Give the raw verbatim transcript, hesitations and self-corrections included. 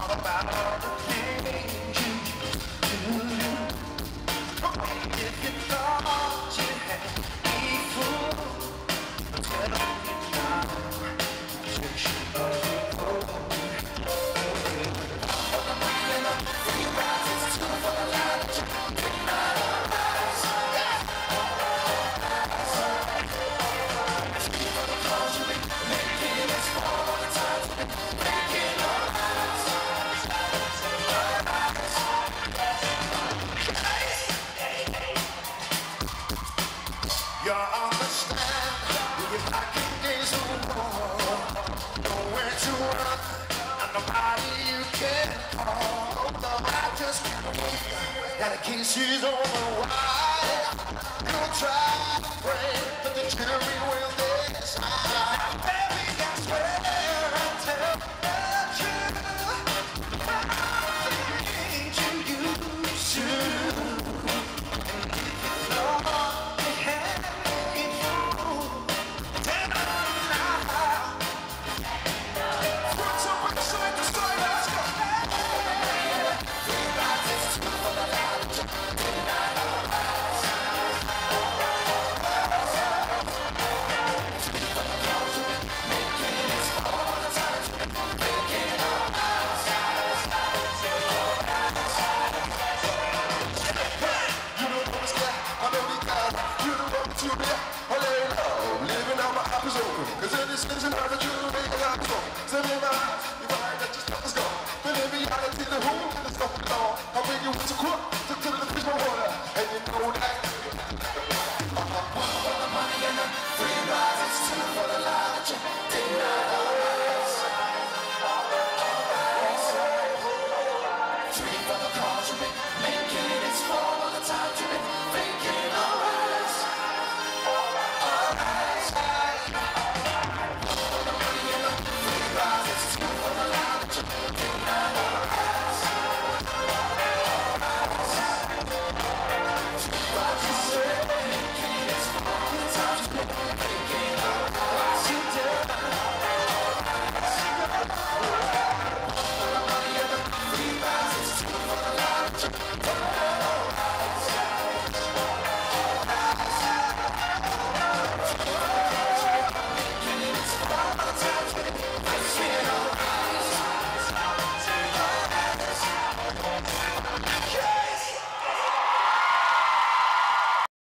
about all the things you do. If you thought you had me fooled, tell me now. Wish you were you understand when your pocket days are warm, nowhere to run, and nobody you can call. Although I just can't wait, gotta kiss you on the wire. You'll try to pray, but the truth